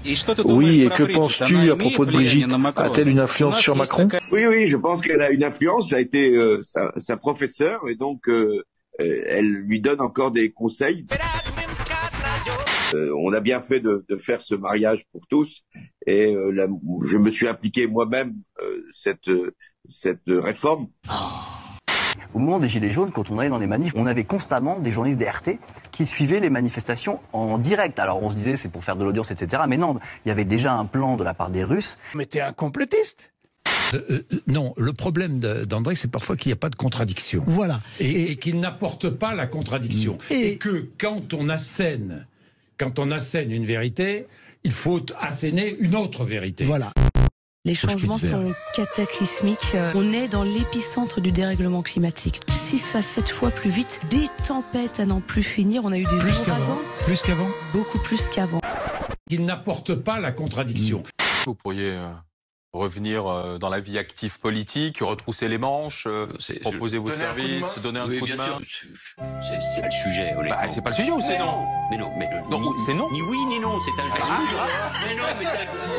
Oui, et que penses-tu à propos de Brigitte? A-t-elle une influence sur Macron? Oui, je pense qu'elle a une influence. Ça a été sa professeure et donc elle lui donne encore des conseils. On a bien fait de faire ce mariage pour tous et je me suis appliqué moi-même cette réforme. Au moment des Gilets jaunes, quand on allait dans les manifs, on avait constamment des journalistes des RT qui suivaient les manifestations en direct. Alors on se disait c'est pour faire de l'audience, etc. Mais non, il y avait déjà un plan de la part des Russes. Mais t'es un complotiste. Non, le problème d'André, c'est parfois qu'il n'y a pas de contradiction. Voilà. Et qu'il n'apporte pas la contradiction. Et que quand on assène une vérité, il faut asséner une autre vérité. Voilà. Les changements sont cataclysmiques. On est dans l'épicentre du dérèglement climatique. 6 à 7 fois plus vite, des tempêtes à n'en plus finir. On a eu des ouragans. Plus qu'avant. Beaucoup plus qu'avant. Il n'apporte pas la contradiction. Vous pourriez revenir dans la vie active politique, retrousser les manches, proposer vos services, donner un coup de main. C'est pas le sujet. C'est pas le sujet ou c'est non? Mais non, c'est non. Ni oui ni non, c'est un jeu. Mais non, mais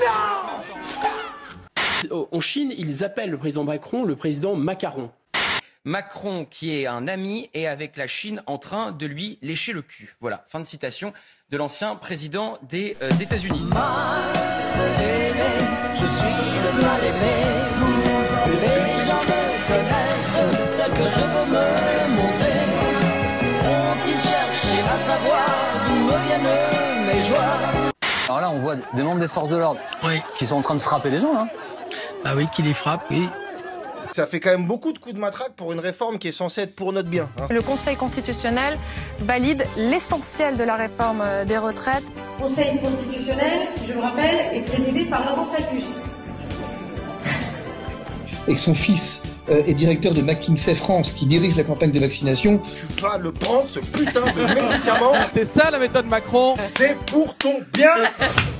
En Chine, ils appellent le président Macron le président Macaron. Macron, qui est un ami, est avec la Chine en train de lui lécher le cul. Voilà, fin de citation de l'ancien président des États-Unis. Je suis le mal-aimé, les gens me connaissent tel que je veux me montrer. Ont-ils cherché à savoir d'où me viennent mes joies? Alors là, on voit des membres des forces de l'ordre qui sont en train de frapper les gens, là. Ah oui, qui les frappe, oui. Ça fait quand même beaucoup de coups de matraque pour une réforme qui est censée être pour notre bien. Le Conseil constitutionnel valide l'essentiel de la réforme des retraites. Le Conseil constitutionnel, je le rappelle, est présidé par Laurent Fabius. Et que son fils est directeur de McKinsey France qui dirige la campagne de vaccination. Tu vas le prendre, ce putain de médicament. C'est ça la méthode Macron. C'est pour ton bien.